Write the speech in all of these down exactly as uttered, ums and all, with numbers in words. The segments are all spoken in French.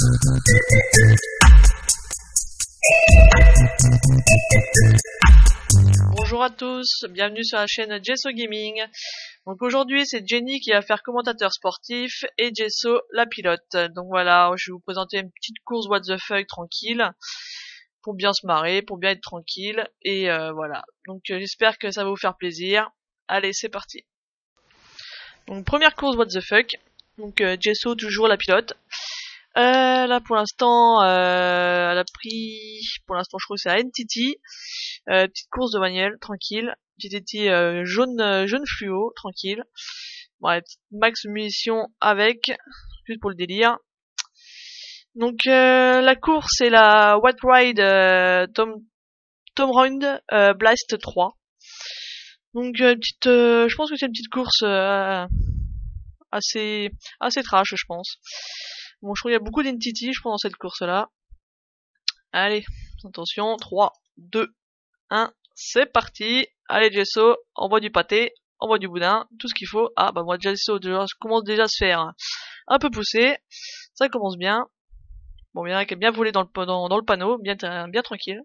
Bonjour à tous, bienvenue sur la chaîne Jesso Gaming. Donc aujourd'hui c'est Jenny qui va faire commentateur sportif et Jesso la pilote. Donc voilà, je vais vous présenter une petite course what the fuck tranquille pour bien se marrer, pour bien être tranquille et euh, voilà. Donc euh, j'espère que ça va vous faire plaisir. Allez, c'est parti. Donc première course what the fuck. Donc euh, Jesso toujours la pilote. Euh, là pour l'instant euh, elle a pris, pour l'instant je crois que c'est la N T T, euh, petite course de manuel tranquille, petite N T T euh, jaune euh, jaune fluo tranquille, bon, la petite max munitions avec, juste pour le délire. Donc euh, la course c'est la White Ride euh, Tom Tom Round euh, Blast trois. Donc euh, petite, euh, je pense que c'est une petite course euh, assez assez trash je pense. Bon, je trouve qu'il y a beaucoup d'N T T, je pense, dans cette course-là. Allez, attention, trois, deux, un, c'est parti. Allez, Jesso, envoie du pâté, envoie du boudin, tout ce qu'il faut. Ah, bah moi, Jesso, déjà, je commence déjà à se faire un peu pousser. Ça commence bien. Bon, il y en a qui a bien volé dans le, dans, dans le panneau, bien, bien tranquille.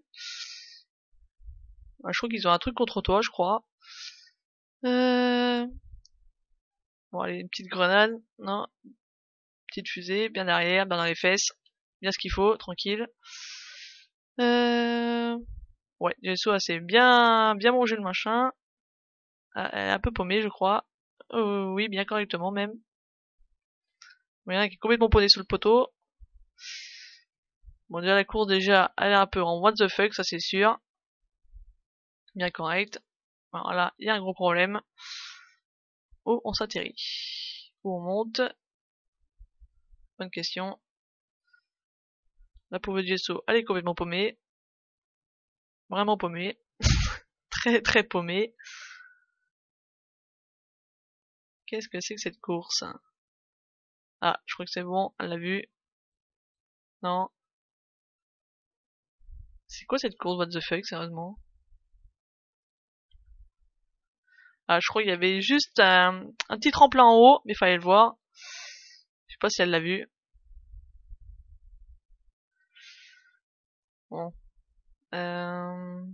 Je crois qu'ils ont un truc contre toi, je crois. Euh... Bon, allez, une petite grenade. Non. Petite fusée, bien derrière, bien dans les fesses. Bien ce qu'il faut, tranquille. Euh... Ouais, Jesso c'est bien bien mangé le machin. Ah, elle est un peu paumée, je crois. Euh, oui, bien correctement même. Il y en a qui est complètement posé sous le poteau. Bon, déjà la course, déjà, elle est un peu en what the fuck, ça c'est sûr. Bien correct. Voilà, il y a un gros problème. Où on s'atterrit? Où on monte? Bonne question. La pauvre Jesso, elle est complètement paumée. Vraiment paumée. Très très paumée. Qu'est-ce que c'est que cette course? Ah, je crois que c'est bon, elle l'a vu. Non. C'est quoi cette course what the fuck, sérieusement? Ah, je crois qu'il y avait juste un, un petit tremplin en haut, mais il fallait le voir. Je sais pas si elle l'a vu. Bon. Euh...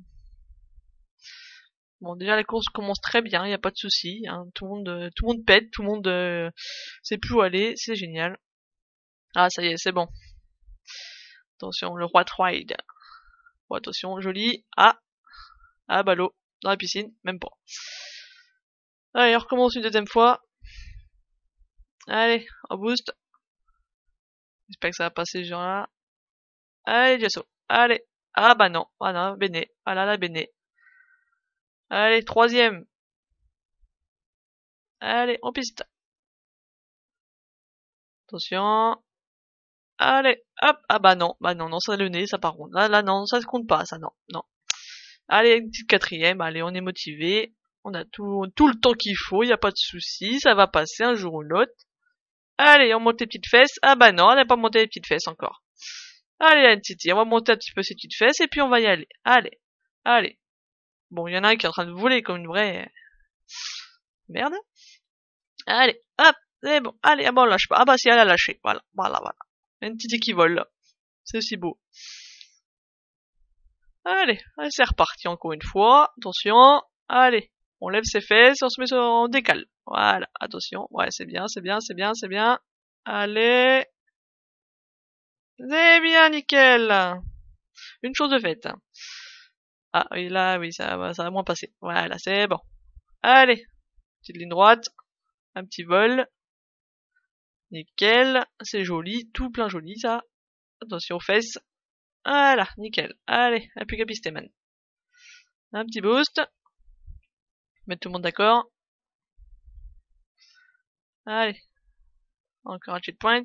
Bon, déjà la course commence très bien, il n'y a pas de souci. Hein. Tout le monde, euh, tout le monde pète, tout le monde euh, sait plus où aller, c'est génial. Ah, ça y est, c'est bon. Attention, le roi Ride. Bon, attention, joli. Ah, ah, bah l'eau, dans la piscine, même pas. Allez, on recommence une deuxième fois. Allez, on boost. J'espère que ça va passer ce genre-là. Allez, Jesso. Allez. Ah bah non. Ah non, Béné. Voilà la Béné. Allez, troisième. Allez, on piste. Attention. Allez, hop. Ah bah non. Bah non, non, ça le nez, ça par contre. Là, là, non, ça se compte pas, ça, non. Non. Allez, une petite quatrième. Allez, on est motivé. On a tout, tout le temps qu'il faut, y a pas de souci. Ça va passer un jour ou l'autre. Allez, on monte les petites fesses. Ah bah non, on n'a pas monté les petites fesses encore. Allez, N T T, on va monter un petit peu ces petites fesses et puis on va y aller. Allez, allez. Bon, il y en a un qui est en train de voler comme une vraie merde. Allez, hop, c'est bon. Allez, ah bon, on lâche pas. Ah bah si, elle a lâché. Voilà, voilà, voilà. N T T qui vole là. C'est aussi beau. Allez, allez, c'est reparti encore une fois. Attention. Allez, on lève ses fesses, on se met sur, on décale. Voilà, attention. Ouais, c'est bien, c'est bien, c'est bien, c'est bien. Allez. C'est bien, nickel. Une chose de faite. Ah oui, là, oui, ça va, ça va moins passer. Voilà, c'est bon. Allez, petite ligne droite, un petit vol. Nickel, c'est joli, tout plein joli ça. Attention aux fesses. Voilà, nickel. Allez, plus qu'à pister, man. Un petit boost. Mettre tout le monde d'accord. Allez. Encore un checkpoint.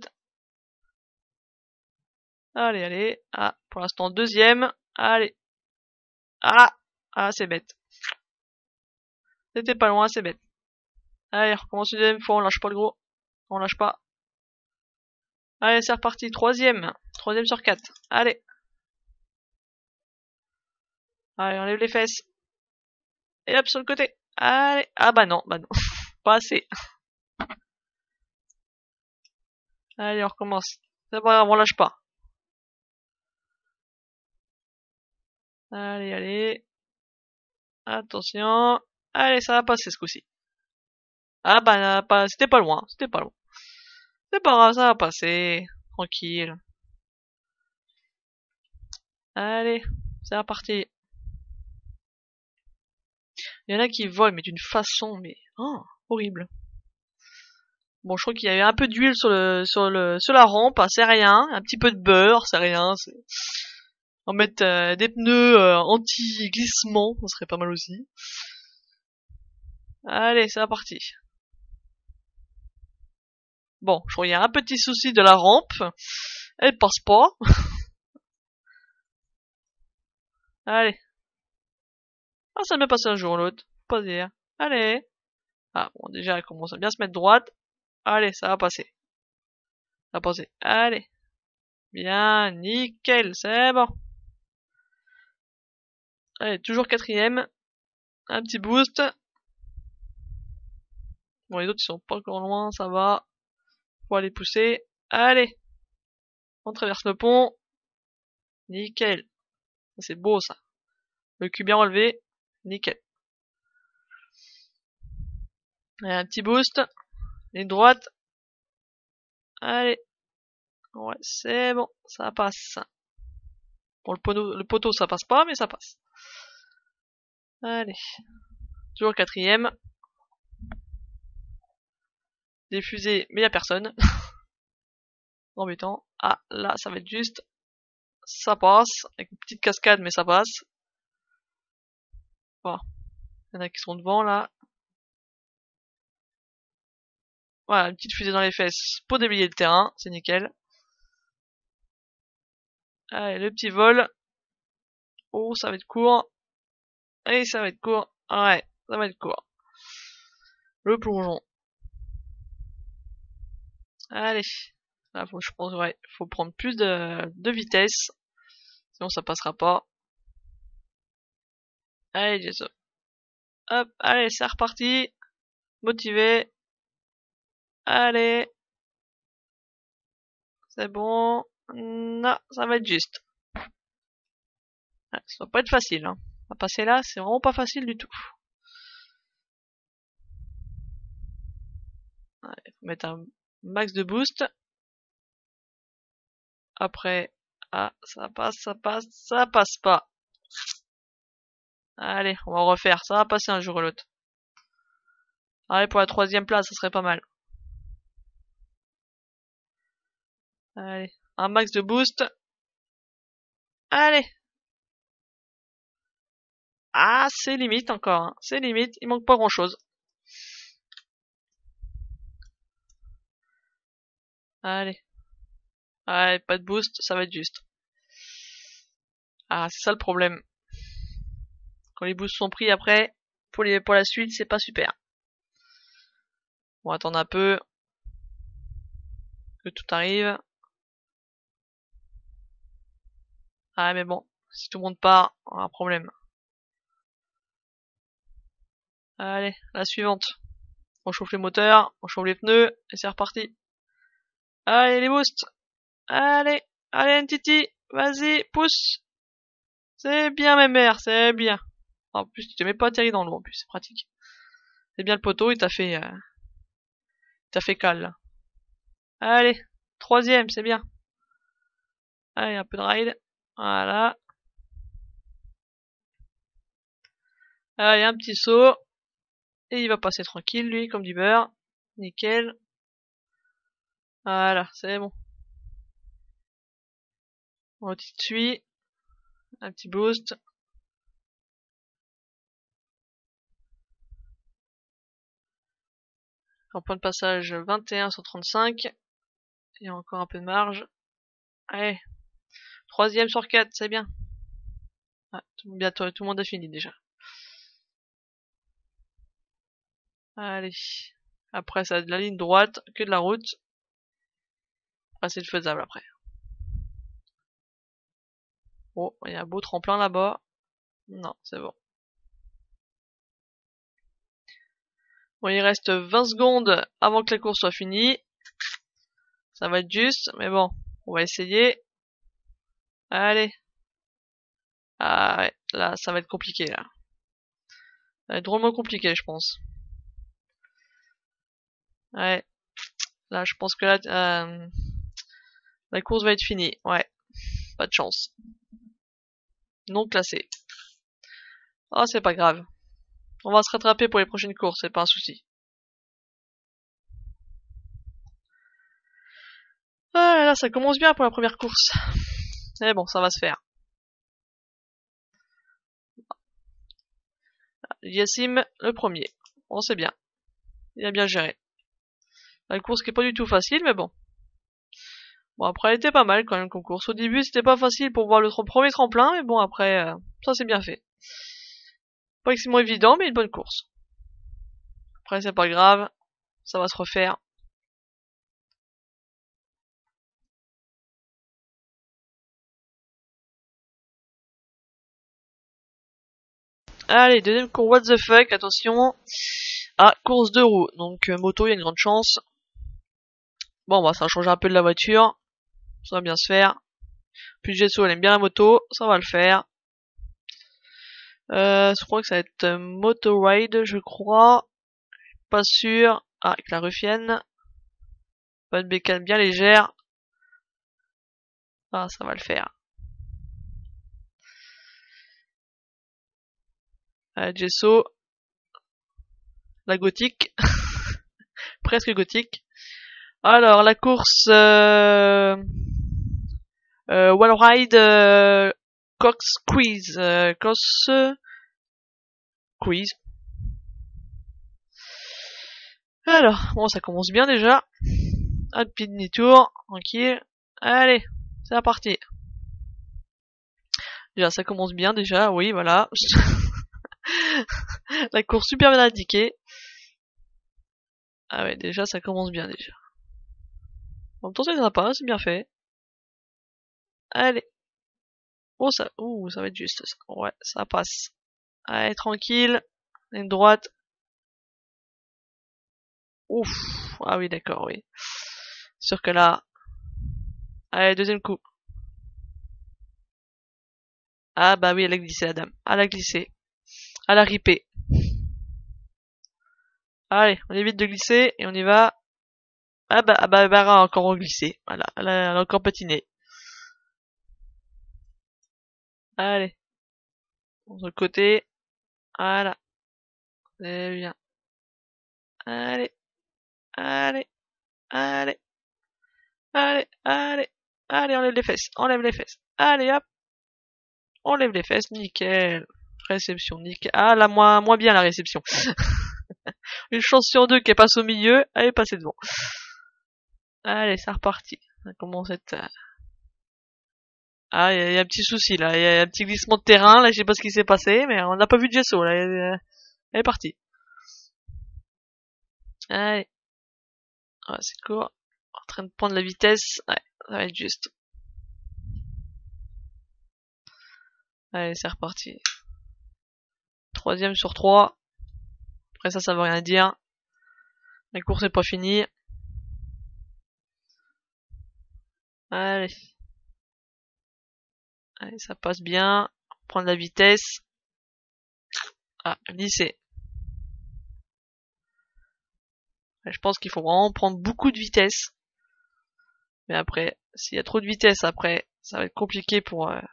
Allez, allez. Ah, pour l'instant, deuxième. Allez. Ah, ah, c'est bête. C'était pas loin, c'est bête. Allez, on recommence une deuxième fois, on lâche pas le gros. On lâche pas. Allez, c'est reparti. Troisième. Troisième sur quatre. Allez. Allez, on lève les fesses. Et hop, sur le côté. Allez. Ah bah non, bah non. Pas assez. Allez, on recommence. C'est pas grave, on lâche pas. Allez, allez. Attention. Allez, ça va passer ce coup-ci. Ah bah, pas, c'était pas loin, c'était pas loin. C'est pas grave, ça va passer. Tranquille. Allez, c'est reparti. Il y en a qui volent, mais d'une façon, mais oh, horrible. Bon, je crois qu'il y avait un peu d'huile sur le sur le sur la rampe, hein, c'est rien. Un petit peu de beurre, c'est rien. On va mettre euh, des pneus euh, anti-glissement, ça serait pas mal aussi. Allez, c'est reparti. Bon, je crois qu'il y a un petit souci de la rampe. Elle passe pas. Allez. Ah, ça m'est passé un jour ou l'autre. Pas dire. Allez. Ah, bon, déjà, elle commence à bien se mettre droite. Allez, ça va passer. Ça va passer. Allez. Bien, nickel, c'est bon. Allez, toujours quatrième. Un petit boost. Bon, les autres, ils sont pas encore loin, ça va. Faut aller pousser. Allez. On traverse le pont. Nickel. C'est beau, ça. Le cul bien relevé. Nickel. Allez, un petit boost. Ligne droite. Allez. Ouais, c'est bon. Ça passe. Bon, le poteau, le poteau, ça passe pas, mais ça passe. Allez. Toujours quatrième. Diffusé, mais y a personne. Embêtant. Ah, là, ça va être juste. Ça passe. Avec une petite cascade, mais ça passe. Bon. Il y en a qui sont devant, là. Voilà, une petite fusée dans les fesses pour déblayer le terrain. C'est nickel. Allez, le petit vol. Oh, ça va être court. Allez, ça va être court. Ouais, ça va être court. Le plongeon. Allez. Là, faut, je pense, ouais, faut prendre plus de, de vitesse. Sinon, ça passera pas. Allez, Jason. Hop, allez, c'est reparti. Motivé. Allez. C'est bon. Non, ça va être juste. Ouais, ça va pas être facile, hein. À passer là, c'est vraiment pas facile du tout. Ouais, faut mettre un max de boost. Après, ah, ça passe, ça passe, ça passe pas. Allez, on va refaire. Ça va passer un jour ou l'autre. Allez, pour la troisième place, ça serait pas mal. Allez, un max de boost. Allez. Ah, c'est limite encore, hein. C'est limite, il manque pas grand chose. Allez. Allez, pas de boost, ça va être juste. Ah, c'est ça le problème. Quand les boosts sont pris après, pour, les, pour la suite, c'est pas super. On va attendre un peu. Que tout arrive. Ah, mais bon, si tout le monde part, on a un problème. Allez, la suivante. On chauffe les moteurs, on chauffe les pneus, et c'est reparti. Allez, les boosts. Allez, allez, N T T, vas-y, pousse. C'est bien, mes mères, c'est bien. En plus, tu t'es même pas atterri dans l'eau, en plus, c'est pratique. C'est bien le poteau, il t'a fait, euh, il t'a fait cale, là. Allez, troisième, c'est bien. Allez, un peu de ride. Voilà. Allez, un petit saut. Et il va passer tranquille, lui, comme du beurre. Nickel. Voilà, c'est bon. On suit. Un petit boost. En point de passage vingt et un sur trente-cinq. Il y a encore un peu de marge. Allez. Troisième sur quatre, c'est bien. Ah, tout, bientôt, tout le monde a fini déjà. Allez. Après, ça a de la ligne droite, que de la route. Ah, c'est faisable après. Oh, il y a un beau tremplin là-bas. Non, c'est bon. Bon, il reste vingt secondes avant que la course soit finie. Ça va être juste, mais bon. On va essayer. Allez. Ah ouais, là, ça va être compliqué, là. Ça va être drôlement compliqué, je pense. Ouais. Là, je pense que là, euh, la course va être finie. Ouais. Pas de chance. Non classé. Oh, c'est pas grave. On va se rattraper pour les prochaines courses, c'est pas un souci. Ah là là, ça commence bien pour la première course. Mais bon, ça va se faire. Yassim, le premier. Bon, c'est bien. Il a bien géré. La course qui est pas du tout facile, mais bon. Bon, après, elle était pas mal quand même comme course. Au début, c'était pas facile pour voir le premier tremplin, mais bon, après, euh, ça c'est bien fait. Pas extrêmement évident, mais une bonne course. Après, c'est pas grave. Ça va se refaire. Allez, deuxième course, what the fuck, attention. Ah, course de roues. Donc, euh, moto, il y a une grande chance. Bon, bah, ça va changer un peu de la voiture. Ça va bien se faire. Puis Gesso, elle aime bien la moto. Ça va le faire. Euh, je crois que ça va être euh, Moto Ride, je crois. Pas sûr. Ah, avec la ruffienne. Pas de bécane bien légère. Ah, ça va le faire. Allez, Gesso. La gothique. Presque gothique. Alors, la course... Euh... Euh, Wall Ride euh, Cox Quiz. Euh, Cox Quiz. Alors, bon, ça commence bien déjà. Un petit demi-tour, tranquille. Allez, c'est parti. Déjà, ça commence bien déjà, oui, voilà. La course super bien indiquée. Ah ouais, déjà, ça commence bien déjà. En même temps, c'est sympa, c'est bien fait. Allez. Oh, ça, ouh, ça va être juste ça. Ouais, ça passe. Allez, tranquille. Une droite. Ouf. Ah oui, d'accord, oui. Sûr que là. Allez, deuxième coup. Ah bah oui, elle a glissé la dame. Elle a glissé. Elle a ripé. Allez, on évite de glisser et on y va. Ah bah, ah bah, elle a encore glissé. Voilà, elle a, elle a encore patiné. Allez. De l'autre côté. Voilà. C'est bien. Allez. Allez. Allez. Allez. Allez. Allez, on lève les fesses. On lève les fesses. Allez, hop. On lève les fesses. Nickel. Réception, nickel. Ah, là, moins, moins bien la réception. Une chance sur deux qu'elle passe au milieu. Elle est passée devant. Allez, c'est reparti. Ça commence à être... Ah, il y, y, a un petit souci là. Il y a un petit glissement de terrain. Là, je sais pas ce qui s'est passé, mais on n'a pas vu de Gesso. Là, elle, elle est partie. Allez. Ah, c'est court. En train de prendre la vitesse. Ouais, ça va être juste. Allez, c'est reparti. Troisième sur trois. Après ça, ça veut rien dire. La course n'est pas finie. Allez. Allez, ça passe bien. Prendre la vitesse. Ah, lycée. Je pense qu'il faut vraiment prendre beaucoup de vitesse. Mais après, s'il y a trop de vitesse, après, ça va être compliqué pour euh,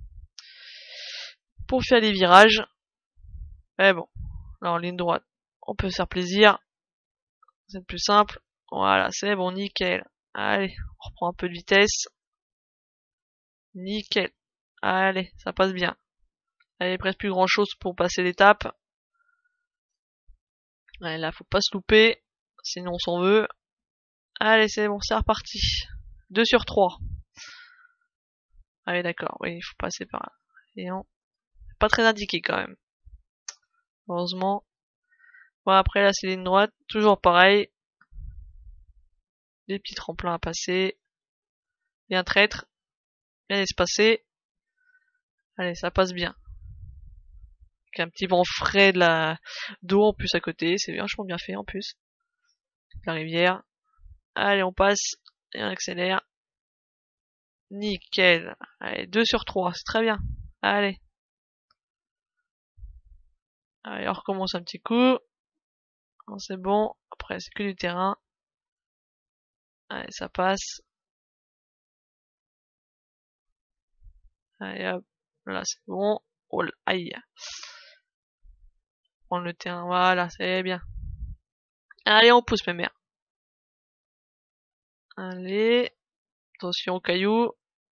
pour faire les virages. Mais bon, là en ligne droite, on peut se faire plaisir. C'est plus simple. Voilà, c'est bon, nickel. Allez, on reprend un peu de vitesse. Nickel. Allez, ça passe bien. Allez, presque plus grand chose pour passer l'étape. Allez, là, faut pas se louper. Sinon, on s'en veut. Allez, c'est bon, c'est reparti. deux sur trois. Allez, d'accord. Oui, il faut passer par là. Et non. Pas très indiqué quand même. Heureusement. Bon, après, là, c'est ligne droite. Toujours pareil. Des petits tremplins à passer. Bien traître. Bien espacé. Allez, ça passe bien. Avec un petit vent frais de la d'eau en plus à côté. C'est vachement bien fait en plus. La rivière. Allez, on passe. Et on accélère. Nickel. Allez, deux sur trois, c'est très bien. Allez. Allez, on recommence un petit coup. C'est bon. Après, c'est que du terrain. Allez, ça passe. Allez, hop. Là, c'est bon. Oh, aïe. Prendre le terrain. Voilà, c'est bien. Allez, on pousse, mes mères. Allez. Attention aux cailloux.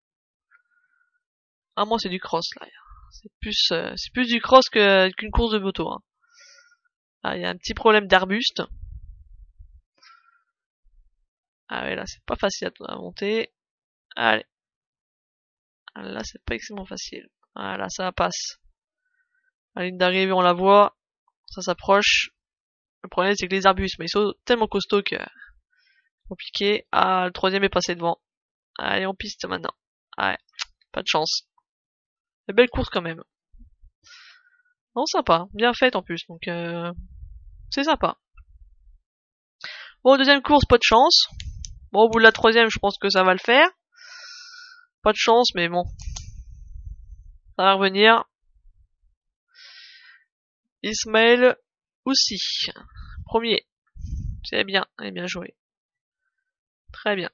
Ah, moi, c'est du cross, là. C'est plus, euh, c'est plus du cross que, qu'une course de moto, hein. Ah, il y a un petit problème d'arbuste. Ah ouais, là, c'est pas facile à, à monter. Allez. Là, c'est pas extrêmement facile. Voilà, ça passe. La ligne d'arrivée, on la voit. Ça s'approche. Le problème, c'est que les arbustes, mais ils sont tellement costauds que compliqué. Ah, le troisième est passé devant. Allez, on piste maintenant. Ouais, pas de chance. Mais belle course quand même. Non, sympa. Bien faite en plus, donc euh, c'est sympa. Bon, deuxième course, pas de chance. Bon, au bout de la troisième, je pense que ça va le faire. Pas de chance, mais bon. Ça va revenir. Ismaël aussi. Premier. C'est bien, et bien joué. Très bien.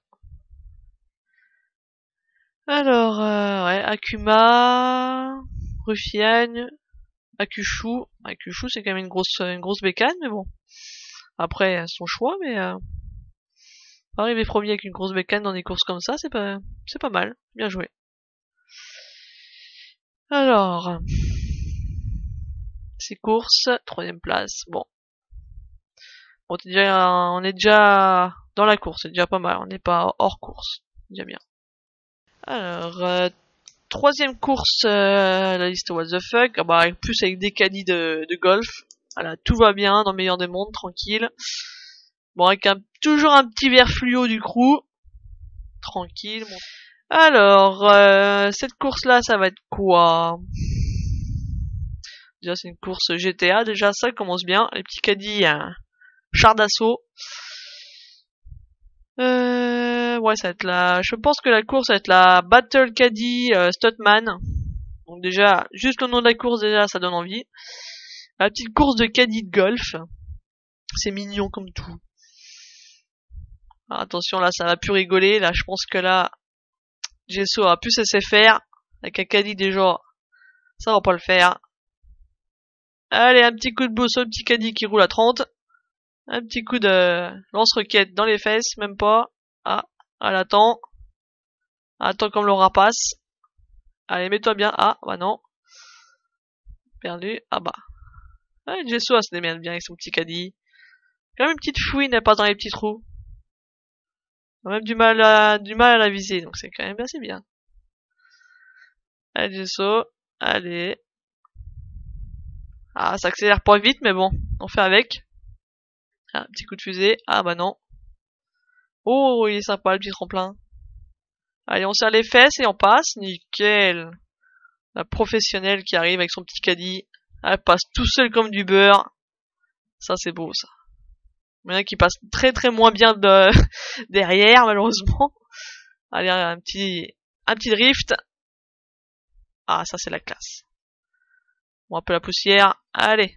Alors, euh, ouais, Akuma, Rufiane, Akushu. Akushu, c'est quand même une grosse, une grosse bécane, mais bon. Après, son choix, mais euh, arriver premier avec une grosse bécane dans des courses comme ça, c'est pas, c'est pas mal. Bien joué. Alors, ces courses, troisième place. Bon, bon, déjà, on est déjà dans la course, c'est déjà pas mal. On n'est pas hors course, déjà bien. Alors, euh, troisième course, euh, la liste What the fuck. Ah bah, plus avec des caddies de, de golf. Voilà, tout va bien, dans le meilleur des mondes, tranquille. Bon, avec un, toujours un petit verre fluo du crew. Tranquille. Bon. Alors, euh, cette course-là, ça va être quoi? Déjà, c'est une course G T A. Déjà, ça commence bien. Les petits caddies, un char d'assaut. Euh, ouais, ça va être la... Je pense que la course va être la Battle Caddy euh, Stuntman. Donc déjà, juste le nom de la course, déjà, ça donne envie. La petite course de caddie de golf. C'est mignon comme tout. Alors, attention, là, ça va plus rigoler. Là, je pense que là, Gesso a plus cessé faire. Avec un caddie déjà, ça va pas le faire. Allez, un petit coup de boost sur le petit caddie qui roule à trente. Un petit coup de lance-roquette dans les fesses, même pas. Ah, elle attend. Attends comme le rapace. Allez, mets-toi bien. Ah, bah non. Perdu. Ah bah. Ouais, Gesso, elle se démerde bien avec son petit caddie. Quand même une petite fouine, elle passe dans les petits trous. On a même du mal à, du mal à la viser, donc c'est quand même assez bien. Allez, Gesso. Allez. Ah, ça accélère pas vite, mais bon, on fait avec. Ah, un petit coup de fusée. Ah bah non. Oh, il est sympa le petit tremplin. Allez, on serre les fesses et on passe. Nickel. La professionnelle qui arrive avec son petit caddie. Elle passe tout seul comme du beurre. Ça, c'est beau, ça. Il y en a qui passent très très moins bien de... derrière, malheureusement. Allez, un petit, un petit drift. Ah, ça, c'est la classe. Bon, un peu la poussière. Allez.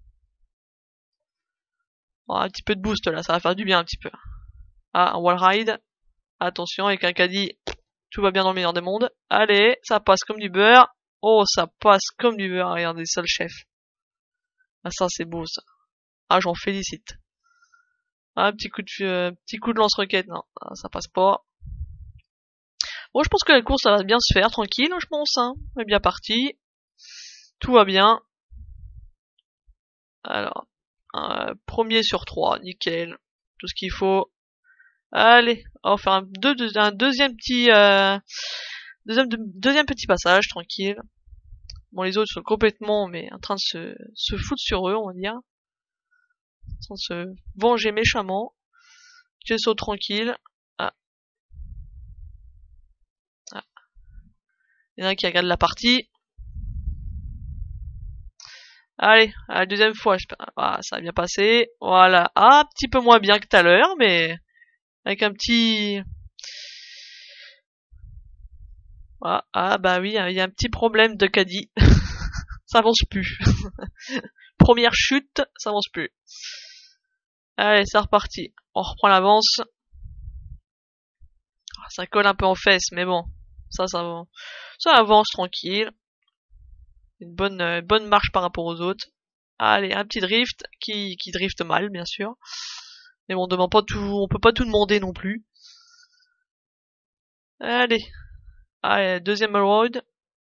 Bon, un petit peu de boost, là. Ça va faire du bien, un petit peu. Ah, un wall ride. Attention, avec un caddie, tout va bien dans le meilleur des mondes. Allez, ça passe comme du beurre. Oh, ça passe comme du beurre. Regardez ça, le chef. Ah, ça, c'est beau, ça. Ah, j'en félicite. Ah, un petit coup de, euh, petit coup de lance-roquette. Non, ça passe pas. Bon, je pense que la course, ça va bien se faire, tranquille, je pense, hein. On est bien parti. Tout va bien. Alors, euh, premier sur trois, nickel. Tout ce qu'il faut. Allez, on va faire un, deux, un deuxième petit, euh, deuxième, deuxième petit passage, tranquille. Bon, les autres sont complètement, mais en train de se, se foutre sur eux, on va dire. En train de se venger méchamment. Gesso tranquille. Ah. Ah. Il y en a un qui regarde la partie. Allez, à la deuxième fois, ah, ça a bien passé. Voilà, ah, un petit peu moins bien que tout à l'heure, mais avec un petit, Ah, ah bah oui, il y a un petit problème de caddie. Ça avance plus. Première chute, ça avance plus. Allez, c'est reparti. On reprend l'avance. Ça colle un peu en fesses, mais bon. Ça, ça avance. Ça avance tranquille. Une bonne, euh, bonne marche par rapport aux autres. Allez, un petit drift qui, qui drift mal, bien sûr. Mais bon, on demande pas tout, on peut pas tout demander non plus. Allez. Allez, deuxième road.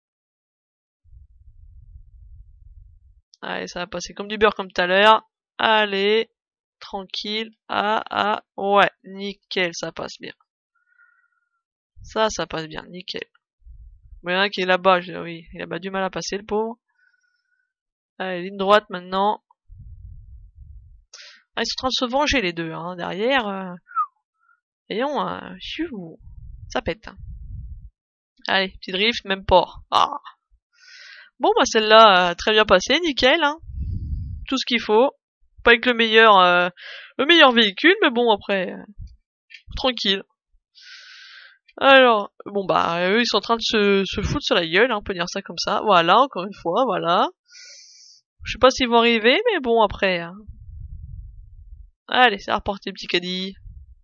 Allez, ça va passer comme du beurre comme tout à l'heure. Allez. Tranquille. Ah, ah. Ouais, nickel, ça passe bien. Ça, ça passe bien, nickel. Bon, il y en a un qui est là-bas, oui, il a pas du mal à passer, le pauvre. Allez, ligne droite maintenant. Ah, ils sont en train de se venger les deux, hein, derrière. Euh... Voyons, euh... ça pète. Allez, petit drift, même pas. Ah. Bon, bah celle-là, euh, très bien passée, nickel, hein. Tout ce qu'il faut. Pas avec le meilleur, euh, le meilleur véhicule, mais bon, après, euh, tranquille. Alors, bon bah, eux, ils sont en train de se, se foutre sur la gueule, hein, on peut dire ça comme ça. Voilà, encore une fois, voilà. Je sais pas s'ils vont arriver, mais bon, après. Hein. Allez, c'est reparti, petit caddie.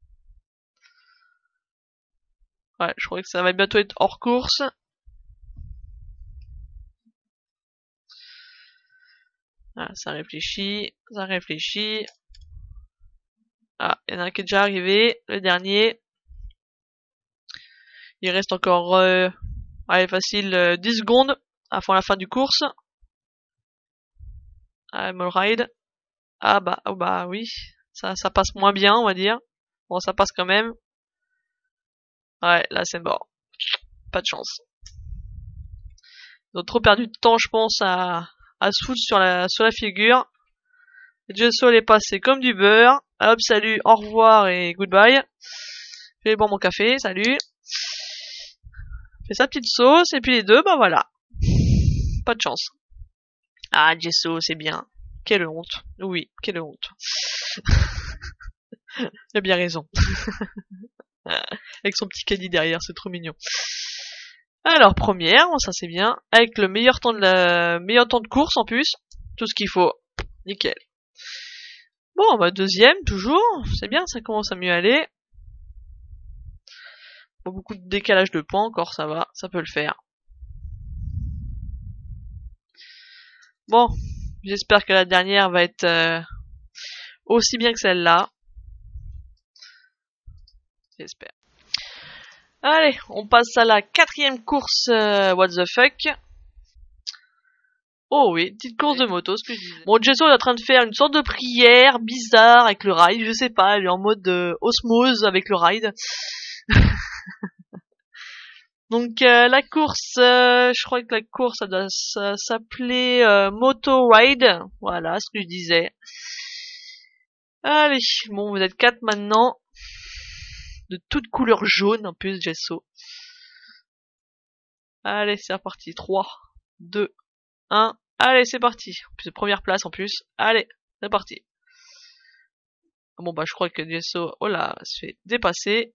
Ouais, je crois que ça va bientôt être hors course. Ah, ça réfléchit, ça réfléchit. Ah, il y en a un qui est déjà arrivé, le dernier. Il reste encore, euh, allez, facile, euh, dix secondes avant la fin du course. Ah, Molride. Ah bah, oh bah oui, ça, ça passe moins bien, on va dire. Bon, ça passe quand même. Ouais, là c'est mort. Pas de chance. Ils ont trop perdu de temps, je pense, à, à se foutre sur la, sur la figure. Gesso est passé comme du beurre. Hop, salut, au revoir et goodbye. Je vais boire mon café, salut. Fait sa petite sauce, et puis les deux, bah voilà. Pas de chance. Ah, Gesso, c'est bien. Quelle honte. Oui, quelle honte. Il a bien raison. Avec son petit caddie derrière, c'est trop mignon. Alors, première, ça c'est bien. Avec le meilleur temps de la, meilleur temps de course en plus. Tout ce qu'il faut. Nickel. Bon, bah deuxième, toujours. C'est bien, ça commence à mieux aller. Pas beaucoup de décalage de points encore, ça va, ça peut le faire. Bon, j'espère que la dernière va être euh, aussi bien que celle-là. J'espère. Allez, on passe à la quatrième course euh, What the fuck. Oh oui, petite course de moto, ce que je disais. Bon, Gesso est en train de faire une sorte de prière bizarre avec le ride, je sais pas, elle est en mode euh, osmose avec le ride. Donc euh, la course, euh, je crois que la course ça doit s'appeler euh, Moto Ride, voilà ce que je disais. Allez, bon vous êtes quatre maintenant, de toute couleur jaune en plus Gesso. Allez c'est reparti, trois, deux, un, allez c'est parti. C'est première place en plus, allez c'est parti. Bon bah je crois que Gesso, oh là, se fait dépasser.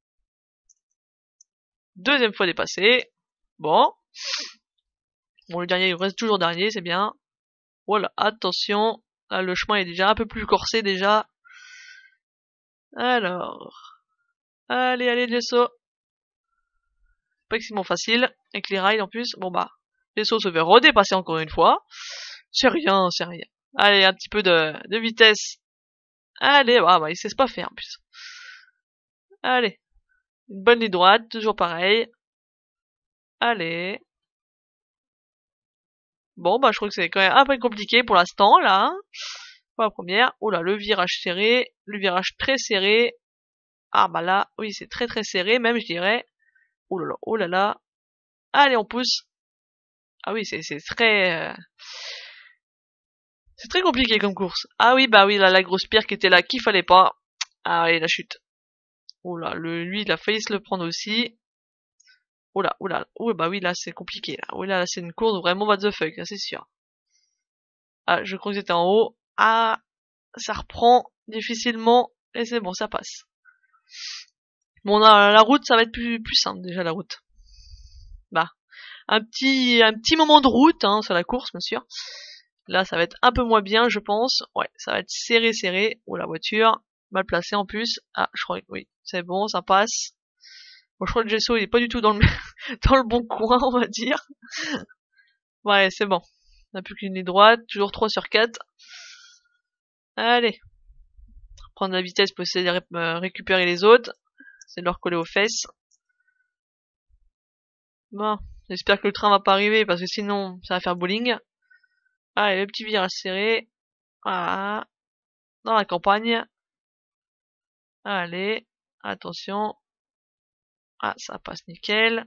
Deuxième fois dépassé. Bon. Bon, le dernier, il reste toujours dernier, c'est bien. Voilà, attention. Là, le chemin est déjà un peu plus corsé, déjà. Alors. Allez, allez, Gesso. Pas extrêmement facile. Avec les rides en plus. Bon, bah. Gesso se fait redépasser encore une fois. C'est rien, c'est rien. Allez, un petit peu de, de vitesse. Allez, ah, bah, il sait pas faire, en plus. Allez. Une bonne ligne droite, toujours pareil. Allez. Bon, bah, je crois que c'est quand même un peu compliqué pour l'instant, là. Hein. Pour la première. Oh là, le virage serré. Le virage très serré. Ah, bah là, oui, c'est très très serré, même, je dirais. Oh là là, oh là là. Allez, on pousse. Ah oui, c'est, c'est très... Euh... C'est très compliqué comme course. Ah oui, bah oui, là, la grosse pierre qui était là, qu'il fallait pas. Ah oui, la chute. Oh là, le, lui, il a failli se le prendre aussi. Oh là, oh là, oh bah oui, là, c'est compliqué, là. Oh là, là, c'est une course vraiment what the fuck, là, c'est sûr. Ah, je crois que c'était en haut. Ah, ça reprend difficilement. Et c'est bon, ça passe. Bon, la, la route, ça va être plus, plus simple, déjà, la route. bah, un petit, un petit moment de route, hein, sur la course, bien sûr. Là, ça va être un peu moins bien, je pense. Ouais, ça va être serré, serré. Oh, la voiture, mal placée en plus. Ah, je crois que oui, c'est bon, ça passe. Bon, je crois que le Gesso, il est pas du tout dans le, dans le bon coin, on va dire. Ouais, c'est bon. On n'a plus qu'une ligne droite, toujours trois sur quatre. Allez. Prendre la vitesse pour essayer de ré euh, récupérer les autres. C'est de leur coller aux fesses. Bon, j'espère que le train va pas arriver parce que sinon ça va faire bowling. Allez, le petit virage serré. Voilà. Dans la campagne. Allez, attention. Ah, ça passe nickel.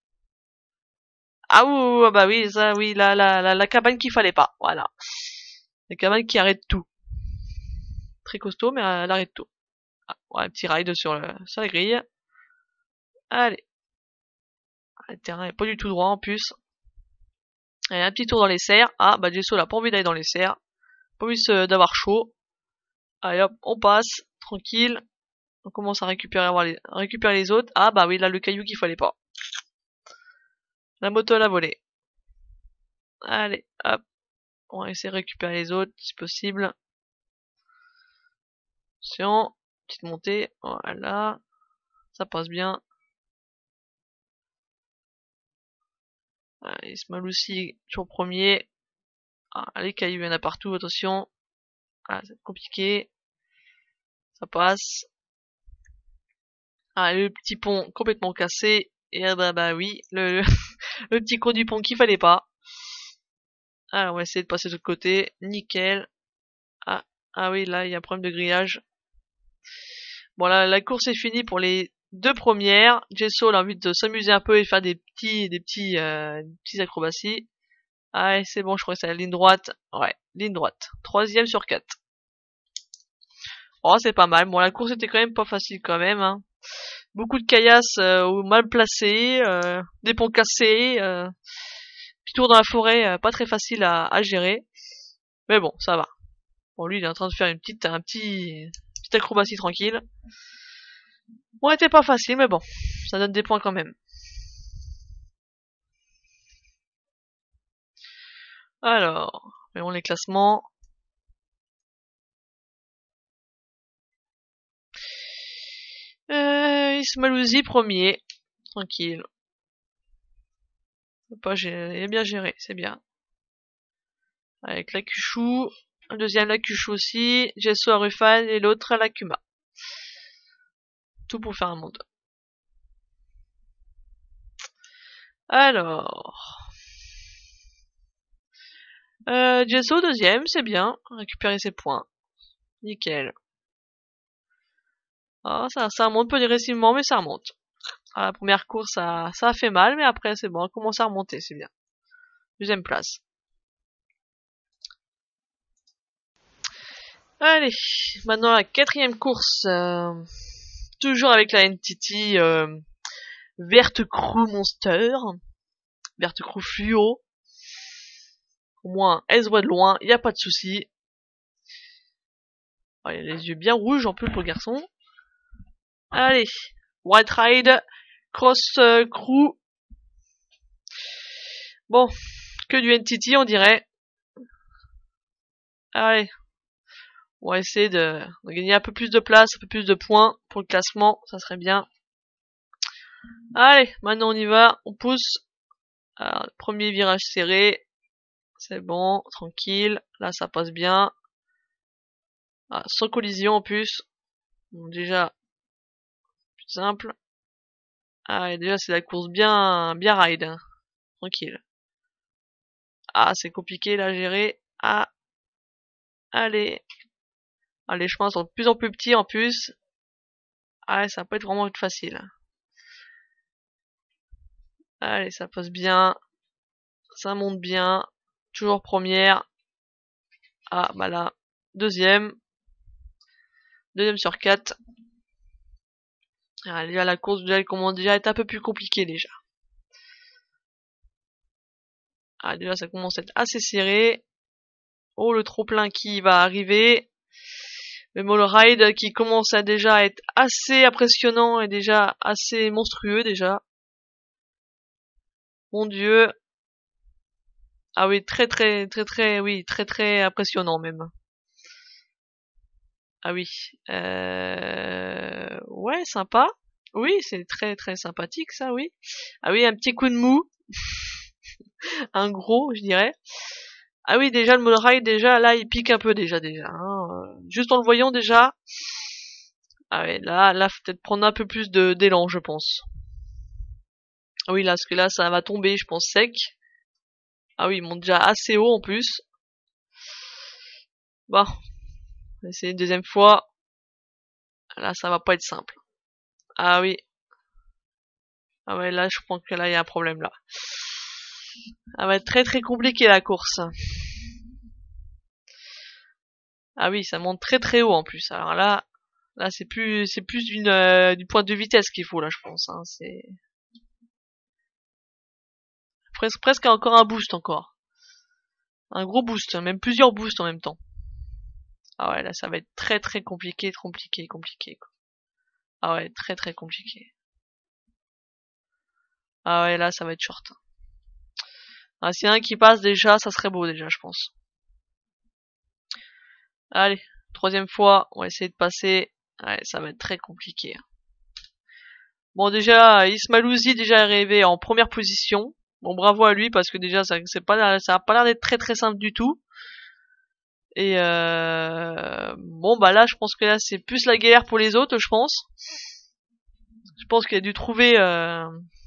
Ah ouh, bah oui, ça oui, la, la, la, la cabane qu'il fallait pas. Voilà. La cabane qui arrête tout. Très costaud, mais elle arrête tout. Ah, ouais, un petit ride sur, le, sur la grille. Allez. Le terrain est pas du tout droit en plus. Allez, un petit tour dans les serres. Ah, bah Gesso n'a pas envie d'aller dans les serres. Pas envie d'avoir chaud. Allez hop, on passe. Tranquille. On commence à récupérer, à les, à récupérer les autres. Ah bah oui, là le caillou qu'il fallait pas. La moto elle a volé. Allez, hop. On va essayer de récupérer les autres si possible. Attention. Petite montée. Voilà. Ça passe bien. Allez, Smaloussi, toujours premier. Ah, les cailloux, il y en a partout, attention. Ah, c'est compliqué. Ça passe. Ah, le petit pont complètement cassé. Et ah bah, bah oui, le, le petit cours du pont qu'il fallait pas. Alors, on va essayer de passer de l'autre côté. Nickel. Ah, ah oui, là, il y a un problème de grillage. Bon, là, la course est finie pour les deux premières. Gesso a envie de s'amuser un peu et faire des petits, des petits, euh, des petits acrobaties. Ah, c'est bon, je crois que c'est la ligne droite. Ouais, ligne droite. Troisième sur quatre. Oh, c'est pas mal. Bon, la course était quand même pas facile quand même, hein. Beaucoup de caillasses euh, mal placées, euh, des ponts cassés, euh, petit tour dans la forêt, euh, pas très facile à, à gérer. Mais bon, ça va. Bon, lui, il est en train de faire une petite, un petit, petite acrobatie tranquille. Bon, était pas facile, mais bon, ça donne des points quand même. Alors, voyons les classements. Euh, Ismalouzi premier, tranquille. Pas géré, il est bien géré, c'est bien. Avec la Cuchou, le deuxième la Cuchou aussi, Gesso à Rufan et l'autre à la Kuma. Tout pour faire un monde. Alors, euh, Gesso deuxième, c'est bien, récupérer ses points. Nickel. Ah, ça, ça remonte progressivement, mais ça remonte. À la première course, ça, ça a fait mal, mais après c'est bon, on commence à remonter, c'est bien. Deuxième place. Allez, maintenant la quatrième course, euh, toujours avec la entity euh, Verte Crew Monster, Verte Crew Fluo. Au moins, elle se voit de loin, il n'y a pas de souci. Oh, il a les yeux bien rouges en plus pour le garçon. Allez, White Ride, Cross euh, Crew. Bon, que du entity on dirait. Allez, on va essayer de, de gagner un peu plus de place, un peu plus de points pour le classement, ça serait bien. Allez, maintenant on y va, on pousse. Alors, premier virage serré, c'est bon, tranquille, là ça passe bien. Ah, sans collision en plus, bon, déjà, plus simple. Ah, et déjà c'est la course bien, bien ride, hein. Tranquille. Ah, c'est compliqué là à gérer. Ah, allez. Ah, les chemins sont de plus en plus petits en plus. Ah, ça peut être vraiment facile. Allez, ça passe bien. Ça monte bien. Toujours première. Ah, bah là, deuxième. Deuxième sur quatre. Ah, déjà la course, déjà, elle commence déjà à être un peu plus compliquée déjà. Ah, déjà ça commence à être assez serré. Oh, le trop plein qui va arriver. Le Mall Ride qui commence à déjà être assez impressionnant et déjà assez monstrueux déjà. Mon Dieu. Ah oui, très très très très, oui, très très impressionnant même. Ah oui. Euh... Ouais, sympa. Oui, c'est très très sympathique ça, oui. Ah oui, un petit coup de mou. Un gros, je dirais. Ah oui, déjà le monorail, déjà là, il pique un peu déjà déjà. Hein. Juste en le voyant déjà. Ah ouais, là, là, faut peut-être prendre un peu plus de d'élan, je pense. Ah oui, là, parce que là, ça va tomber, je pense, sec. Ah oui, il monte déjà assez haut en plus. Bon, on va essayer une deuxième fois. Là, ça va pas être simple. Ah oui. Ah ouais, là, je pense que là, il y a un problème, là. Ça va être très très compliqué, la course. Ah oui, ça monte très très haut, en plus. Alors là, là, c'est plus, c'est plus d'une, euh, du point de vitesse qu'il faut, là, je pense, hein. C'est presque, presque encore un boost, encore. Un gros boost, même plusieurs boosts en même temps. Ah ouais, là, ça va être très très compliqué, compliqué, compliqué, quoi. Ah ouais, très très compliqué. Ah ouais, là, ça va être short. Ah, s'il y en a un qui passe déjà, ça serait beau déjà, je pense. Allez, troisième fois, on va essayer de passer. Ouais, ça va être très compliqué. Bon, déjà, Ismalouzi déjà arrivé en première position. Bon, bravo à lui parce que déjà, ça, c'est pas, ça a pas l'air d'être très très simple du tout. Et euh, bon, bah là, je pense que là, c'est plus la galère pour les autres, je pense. Je pense qu'il a dû trouver, euh,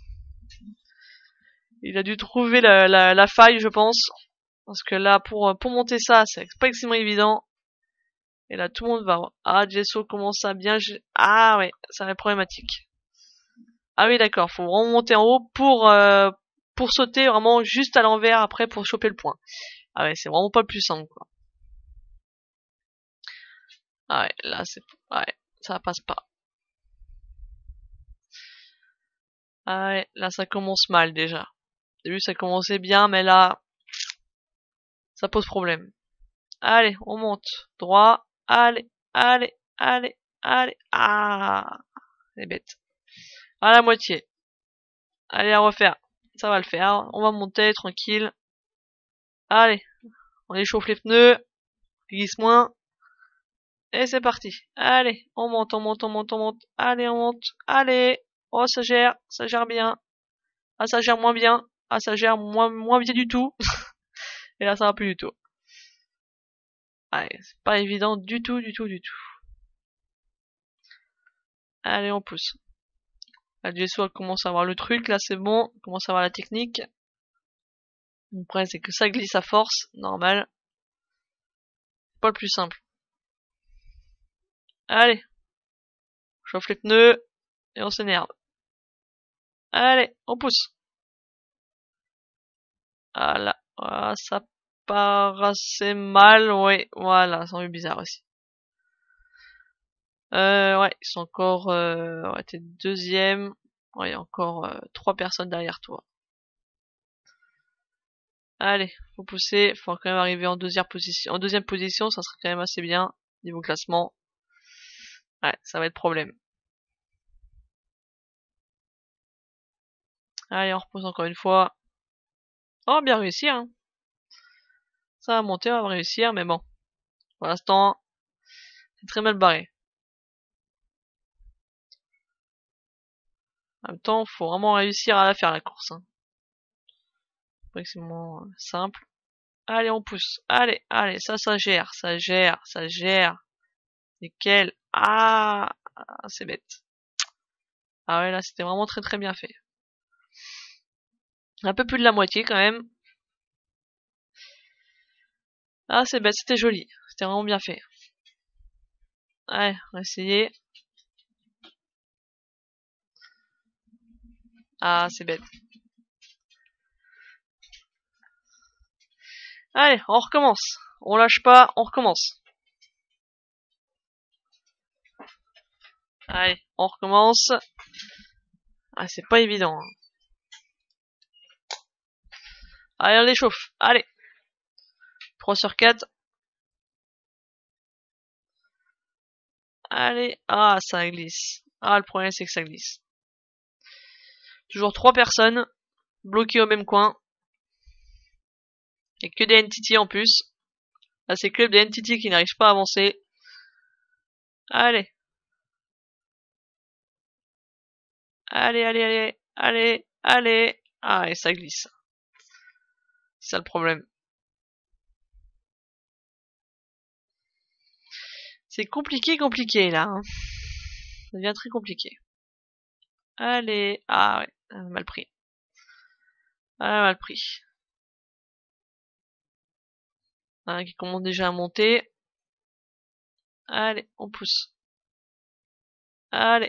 il a dû trouver la, la, la faille, je pense. Parce que là, pour, pour monter ça, c'est pas extrêmement évident. Et là, tout le monde va. Ah, Gesso commence à bien. Ah ouais, ça va être problématique. Ah oui, d'accord, faut vraiment monter en haut pour euh, pour sauter vraiment juste à l'envers après pour choper le point. Ah ouais, c'est vraiment pas le plus simple, quoi. Ah ouais, là c'est, ouais, ça passe pas. Ah ouais, là ça commence mal déjà. Au début ça commençait bien, mais là ça pose problème. Allez, on monte droit. Allez, allez, allez, allez. Ah, c'est bête. À la moitié. Allez, à refaire. Ça va le faire. On va monter tranquille. Allez, on échauffe les pneus. Glisse moins. Et c'est parti. Allez, on monte, on monte, on monte, on monte. Allez, on monte. Allez. Oh, ça gère, ça gère bien. Ah, ça gère moins bien. Ah, ça gère moins, moins bien du tout. Et là, ça va plus du tout. Allez, c'est pas évident du tout, du tout, du tout. Allez, on pousse. La Gesso commence à avoir le truc, là c'est bon. On commence à avoir la technique. Après, c'est que ça glisse à force, normal. Pas le plus simple. Allez. On chauffe les pneus. Et on s'énerve. Allez, on pousse. Ah là, ah, ça part assez mal, ouais, voilà, ça en est bizarre aussi. Euh, ouais, ils sont encore, euh, ouais, t'es deuxième. Ouais, il y a encore euh, trois personnes derrière toi. Allez, faut pousser, faut quand même arriver en deuxième position. En deuxième position, ça serait quand même assez bien niveau classement. Ouais, ça va être problème. Allez, on repose encore une fois. Oh, bien réussi, hein. Ça va monter, on va réussir, mais bon. Pour l'instant, c'est très mal barré. En même temps, faut vraiment réussir à la faire la course. Hein. Pas extrêmement simple. Allez, on pousse. Allez, allez, ça, ça gère, ça gère, ça gère. Nickel. Ah, c'est bête. Ah ouais, là, c'était vraiment très très bien fait. Un peu plus de la moitié quand même. Ah, c'est bête, c'était joli. C'était vraiment bien fait. Allez, on va essayer. Ah, c'est bête. Allez, on recommence. On lâche pas, on recommence. Allez, on recommence. Ah, c'est pas évident. Hein. Allez, on l'échauffe. Allez. trois sur quatre. Allez. Ah, ça glisse. Ah, le problème, c'est que ça glisse. Toujours trois personnes. bloqué au même coin. Et que des entités en plus. Là, c'est que des entités qui n'arrivent pas à avancer. Allez. Allez, allez, allez, allez, allez. Ah, et ça glisse. C'est ça le problème. C'est compliqué, compliqué, là. Hein. Ça devient très compliqué. Allez. Ah, ouais. Mal pris. Ah, mal pris. Un qui commence déjà à monter. Allez, on pousse. Allez.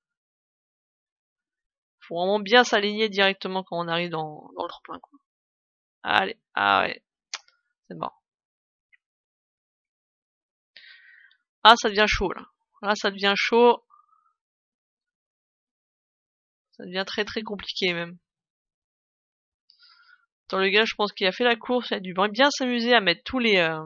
Faut vraiment bien s'aligner directement quand on arrive dans, dans le tremplin, quoi. Allez. Ah, ouais. C'est mort. Ah, ça devient chaud, là. Là, ça devient chaud. Ça devient très très compliqué, même. Attends, le gars, je pense qu'il a fait la course, il a dû bien s'amuser à mettre tous les, euh,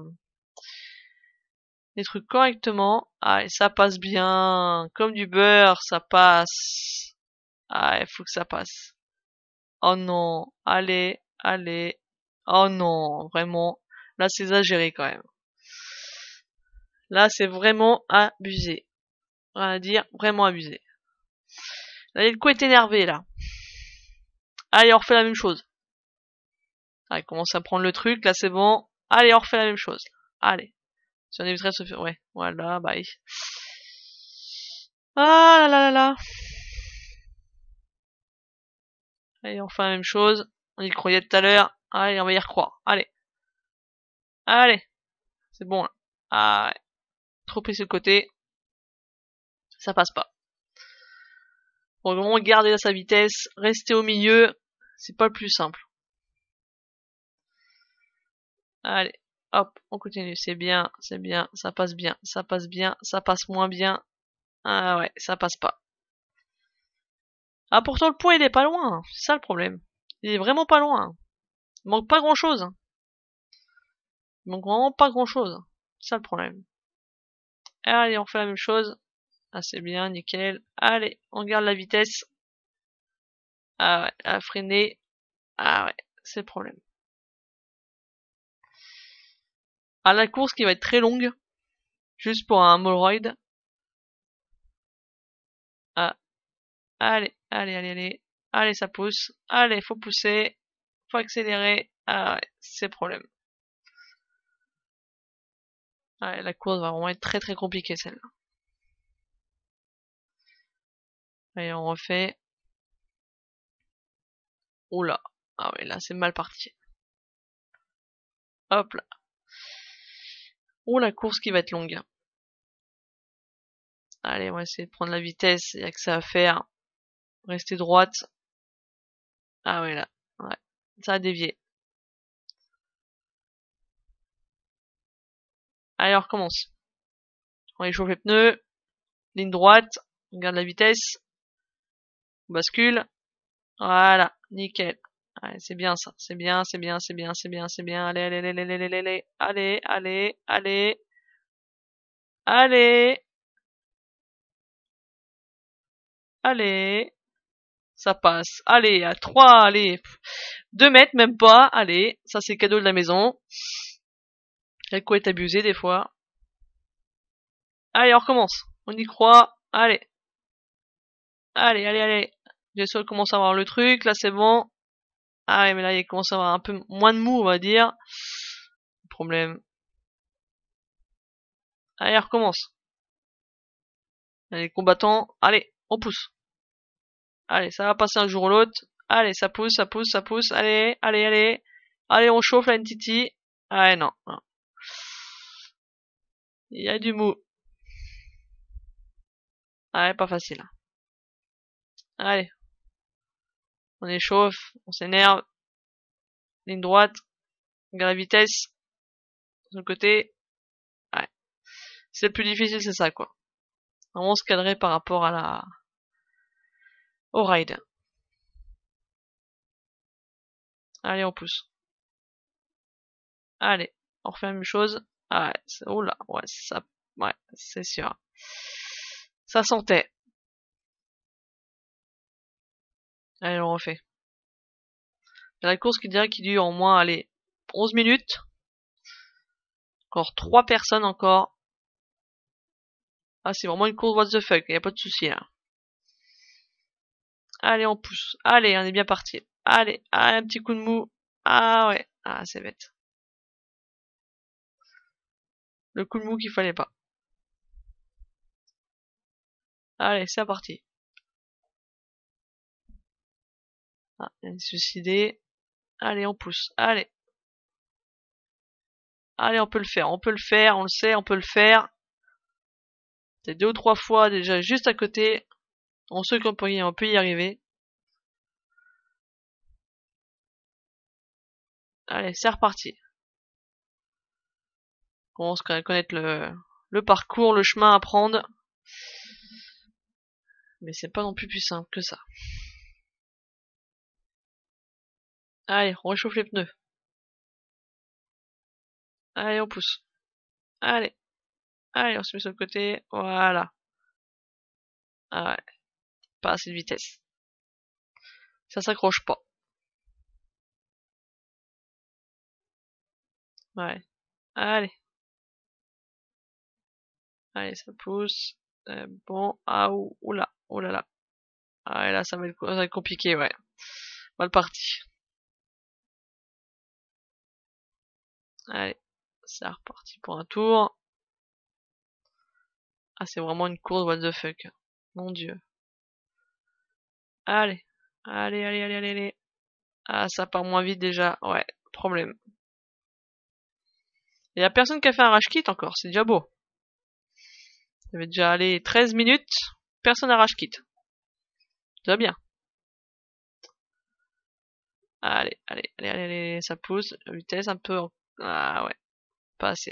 les trucs correctement. Ah, et ça passe bien. Comme du beurre, ça passe. Ah, il faut que ça passe. Oh non. Allez, allez. Oh non, vraiment. Là, c'est exagéré quand même. Là, c'est vraiment abusé. On va dire vraiment abusé. Là, le coup est énervé, là. Allez, on refait la même chose. Ah, il commence à prendre le truc, là, c'est bon. Allez, on refait la même chose. Allez. Si on éviterait de se faire... Ouais, voilà, bye. Ah là là là là. Allez, on fait la même chose. On y croyait tout à l'heure. Allez, on va y recroire. Allez. Allez. C'est bon, là. Ah, ouais. Trop pris sur le côté. Ça passe pas. Pour le moment, garder sa vitesse. Rester au milieu. C'est pas le plus simple. Allez. Hop, on continue. C'est bien, c'est bien. Ça passe bien, ça passe bien. Ça passe moins bien. Ah ouais, ça passe pas. Ah, pourtant, le point, il est pas loin. C'est ça le problème. Il est vraiment pas loin. Il manque pas grand chose. Il manque vraiment pas grand chose. C'est ça le problème. Allez, on fait la même chose. Ah, c'est bien, nickel. Allez, on garde la vitesse. Ah ouais, à freiner. Ah ouais, c'est le problème. Ah, la course qui va être très longue. Juste pour un Molroyd. Ah, allez, allez, allez, allez. Allez, ça pousse. Allez, faut pousser. Faut accélérer. Ah ouais, c'est le problème. Ah ouais, la course va vraiment être très très compliquée celle-là. Allez, on refait. Oula. Ah ouais, là c'est mal parti. Hop là. Oh, la course qui va être longue. Allez, on va essayer de prendre la vitesse. Il n'y a que ça à faire. Rester droite. Ah ouais, là. Ouais. Ça a dévié. Allez, on recommence. On échauffe les pneus. Ligne droite. On garde la vitesse. On bascule. Voilà. Nickel. Allez, c'est bien ça. C'est bien, c'est bien, c'est bien, c'est bien, c'est bien. Allez, allez, allez, allez, allez, allez. Allez, allez, allez. Allez. Allez. Ça passe. Allez, à trois, allez. deux mètres, même pas. Allez. Ça, c'est cadeau de la maison. Le coup est abusé, des fois. Allez, on recommence. On y croit. Allez. Allez, allez, allez. Jason commence à avoir le truc. Là, c'est bon. Ah ouais, mais là, il commence à avoir un peu moins de mou, on va dire. Problème. Allez, on recommence. Allez, combattants. Allez, on pousse. Allez, ça va passer un jour ou l'autre. Allez, ça pousse, ça pousse, ça pousse. Allez, allez, allez. Allez, on chauffe la N T T. Ah non, non. Il y a du mou. Ah, pas facile. Allez. On échauffe, on s'énerve. Ligne droite. On garde la vitesse. De côté. Ouais. C'est le plus difficile, c'est ça, quoi. Vraiment se cadrer par rapport à la, au ride. Allez, on pousse. Allez, on refait la même chose. Ah ouais, oh là, ouais, ça, ouais, c'est sûr. Ça sentait. Allez, on refait. La course qui dirait qu'il dure au moins, allez, onze minutes. Encore trois personnes encore. Ah, c'est vraiment une course what the fuck, y a pas de souci là. Allez, on pousse. Allez, on est bien parti. Allez, allez, un petit coup de mou. Ah ouais, ah c'est bête. Le coup de mou qu'il fallait pas. Allez, c'est parti. Ah, il est suicidé. Allez, on pousse. Allez. Allez, on peut le faire. On peut le faire. On le sait, on peut le faire. C'est deux ou trois fois déjà juste à côté. On sait qu'on peut y, on peut y arriver. Allez, c'est reparti. On commence à connaître le, le parcours, le chemin à prendre. Mais c'est pas non plus plus simple que ça. Allez, on réchauffe les pneus. Allez, on pousse. Allez. Allez, on se met sur le côté. Voilà. Ah ouais. Pas assez de vitesse. Ça s'accroche pas. Ouais. Allez. Allez, ça pousse. Euh, bon. Ah, ou, oula. Oh là là. Ah ouais, là, ça va être, ça va être compliqué, ouais. Mal parti. Allez. C'est reparti pour un tour. Ah, c'est vraiment une course, what the fuck. Mon dieu. Allez. Allez, allez, allez, allez, allez. Ah, ça part moins vite déjà. Ouais, problème. Il y a personne qui a fait un rage kit encore, c'est déjà beau. Ça avait déjà allé treize minutes, personne n'a rage kit. Ça va bien. Allez, allez, allez, allez, allez, ça pousse. La vitesse un peu. En... Ah ouais, pas assez.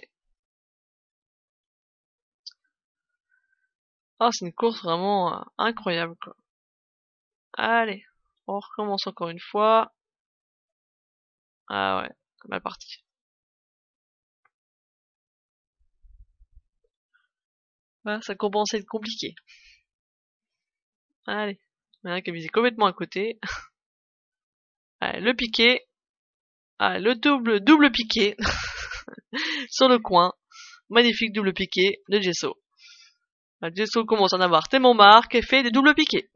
Oh, c'est une course vraiment euh, incroyable, quoi. Allez, on recommence encore une fois. Ah ouais, mal parti. Ah, ça commence à être compliqué. Allez, il y en a qui a visé complètement à côté. Allez, le piqué. Allez, le double, double piqué. Sur le coin. Magnifique double piqué de Gesso. Gesso commence à en avoir tellement marre qu'elle fait des doubles piqués.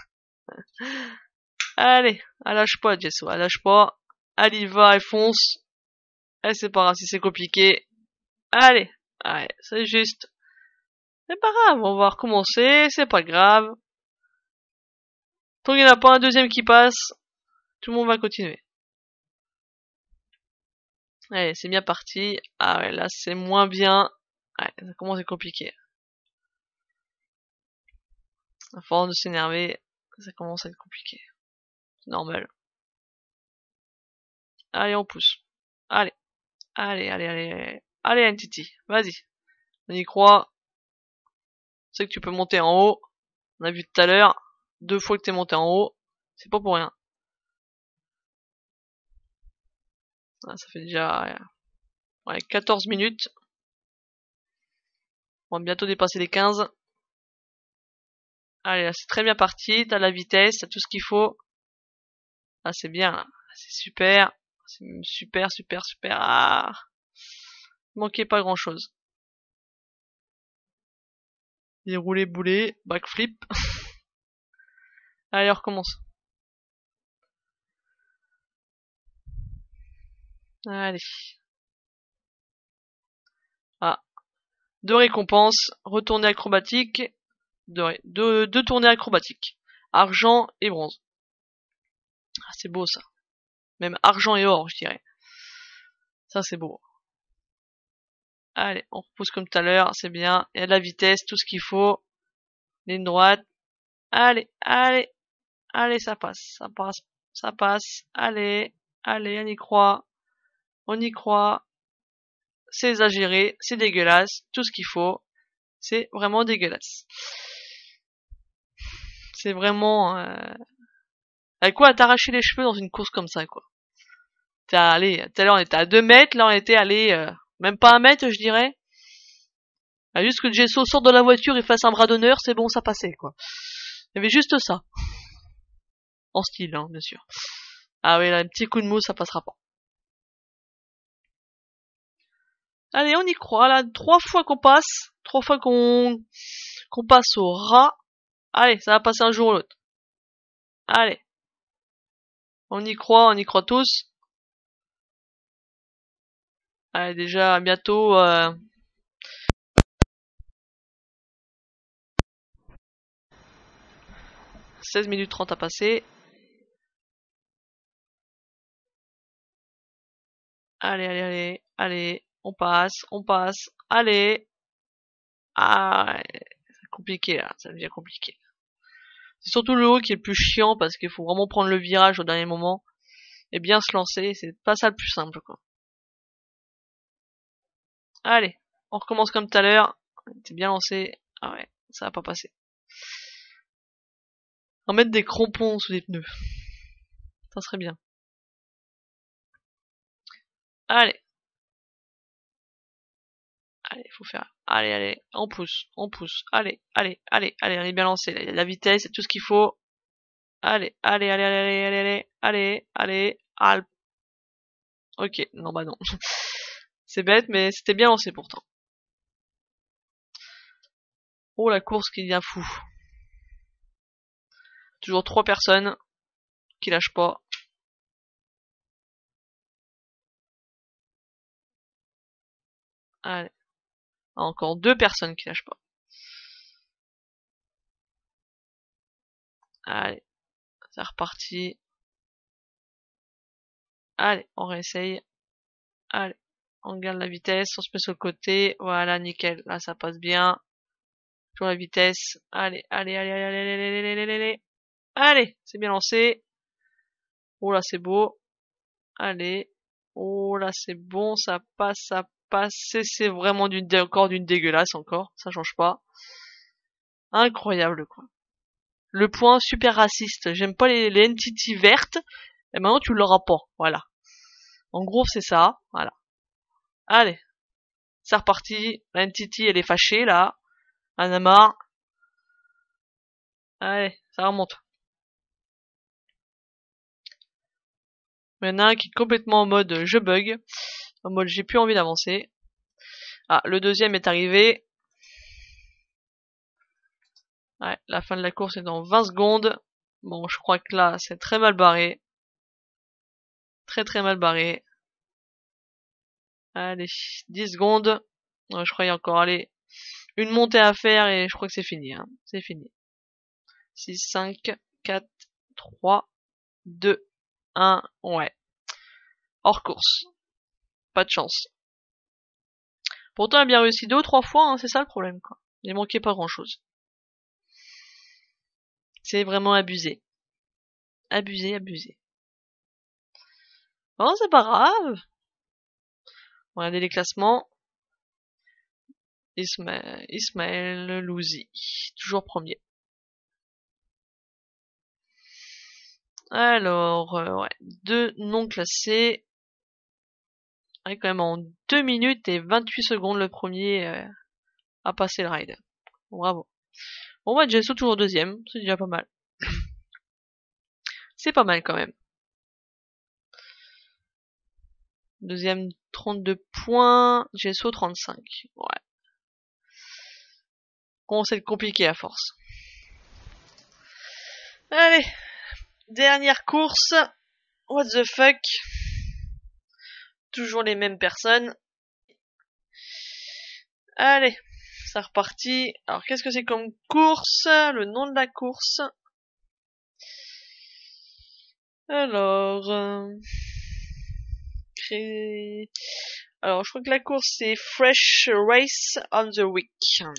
Allez, elle lâche pas Gesso, elle lâche pas. Elle y va, elle fonce. Et c'est pas grave si c'est compliqué. Allez, allez, c'est juste. C'est pas grave, on va recommencer, c'est pas grave. Tant qu'il n'y en a pas un deuxième qui passe, tout le monde va continuer. Allez, c'est bien parti. Ah ouais, là c'est moins bien. Ouais, ça commence à être compliqué. À force de s'énerver, ça commence à être compliqué. C'est normal. Allez, on pousse. Allez. Allez, allez, allez. Allez, N T T. Vas-y. On y croit. Tu sais que tu peux monter en haut. On a vu tout à l'heure. Deux fois que t'es monté en haut. C'est pas pour rien. Ah, ça fait déjà ouais, quatorze minutes. On va bientôt dépasser les quinze. Allez, là, c'est très bien parti. T'as la vitesse, t'as tout ce qu'il faut. Ah, c'est bien, là. C'est super. C'est super, super, super. Ah. Manquait pas grand chose. Déroulé, boulet, backflip. Allez, on recommence. Allez. Ah. Deux récompenses. Retournée acrobatique. Deux, deux, deux tournées acrobatiques. Argent et bronze. Ah, c'est beau ça. Même argent et or, je dirais. Ça, c'est beau. Allez, on repousse comme tout à l'heure, c'est bien. Il y a de la vitesse, tout ce qu'il faut. Ligne droite. Allez, allez, allez, ça passe, ça passe, ça passe. Allez, allez, on y croit. On y croit. C'est exagéré, c'est dégueulasse, tout ce qu'il faut. C'est vraiment dégueulasse. C'est vraiment... Euh... Avec quoi t'arracher les cheveux dans une course comme ça, quoi. T'es allé, tout à l'heure on était à deux mètres, là on était allé... Euh... Même pas un mètre, je dirais. Ah, juste que Gesso sorte de la voiture et fasse un bras d'honneur, c'est bon, ça passait, quoi. Il y avait juste ça. En style, hein, bien sûr. Ah oui, là, un petit coup de mousse, ça passera pas. Allez, on y croit, là, trois fois qu'on passe, trois fois qu'on qu'on passe au rat. Allez, ça va passer un jour ou l'autre. Allez. On y croit, on y croit tous. Allez, déjà, bientôt, euh... seize minutes trente à passer. Allez, allez, allez, allez, on passe, on passe, allez. Ah, c'est compliqué là, ça devient compliqué. C'est surtout le haut qui est le plus chiant parce qu'il faut vraiment prendre le virage au dernier moment et bien se lancer, c'est pas ça le plus simple quoi. Allez, on recommence comme tout à l'heure. T'es bien lancé. Ah ouais, ça va pas passer. On va mettre des crampons sous les pneus. Ça serait bien. Allez. Allez, faut faire. Allez, allez, on pousse, on pousse. Allez, allez, allez, allez, on est bien lancé. Il y a la vitesse, c'est tout ce qu'il faut. Allez, allez, allez, allez, allez, allez, allez, allez, allez. Ok, non bah non. C'est bête, mais c'était bien lancé pourtant. Oh la course qui devient fou. Toujours trois personnes qui lâchent pas. Allez. Encore deux personnes qui lâchent pas. Allez, c'est reparti. Allez, on réessaye. Allez, on garde la vitesse, on se met sur le côté. Voilà, nickel. Là, ça passe bien. Toujours la vitesse. Allez, allez, allez, allez, allez, allez, allez, allez, allez, allez. Allez, c'est bien lancé. Oh là, c'est beau. Allez. Oh là, c'est bon, ça passe, ça passe. C'est vraiment d'une encore d'une dégueulasse encore. Ça change pas. Incroyable, quoi. Le point super raciste. J'aime pas les, les entités vertes. Et maintenant, tu l'auras pas. Voilà. En gros, c'est ça. Voilà. Allez. C'est reparti. L'entity, elle est fâchée, là. Elle en a marre. Allez, ça remonte. Il y en a un qui est complètement en mode je bug. En mode j'ai plus envie d'avancer. Ah, le deuxième est arrivé. Ouais, la fin de la course est dans vingt secondes. Bon, je crois que là, c'est très mal barré. Très très mal barré. Allez, dix secondes. Ouais, je crois qu'il y a encore, allez, une montée à faire et je crois que c'est fini. Hein. C'est fini. six, cinq, quatre, trois, deux, un. Ouais. Hors course. Pas de chance. Pourtant, elle a bien réussi deux ou trois fois, hein, c'est ça le problème, quoi. Il manquait pas grand chose. C'est vraiment abusé. Abusé, abusé. Bon, c'est pas grave. Regardez les classements. Ismaël, Ismaël Louzi, toujours premier. Alors, euh, ouais, deux non classés. Ouais, quand même en deux minutes et vingt-huit secondes le premier euh, à passer le ride. Bravo. Bon, bah, Jesso toujours deuxième, c'est déjà pas mal. C'est pas mal quand même. Deuxième, trente-deux points. Jesso, trente-cinq. Ouais. Bon, c'est compliqué à force. Allez, dernière course. What the fuck. Toujours les mêmes personnes. Allez, c'est reparti. Alors, qu'est-ce que c'est comme course? Le nom de la course. Alors, euh... créer... Alors, je crois que la course c'est Fresh Race on the Week.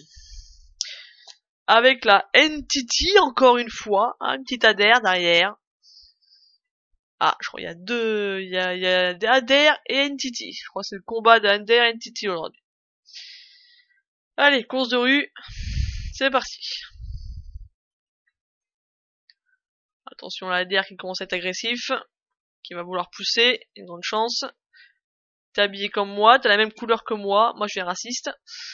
Avec la N T T encore une fois, hein, une petite Adair derrière. Ah, je crois qu'il y a deux, il y a, il y a des Adair et N T T. Je crois que c'est le combat d'Adair et N T T aujourd'hui. Allez, course de rue, c'est parti. Attention à l'Adair qui commence à être agressif, qui va vouloir pousser, une grande chance. T'es habillé comme moi, t'as la même couleur que moi, moi je suis raciste.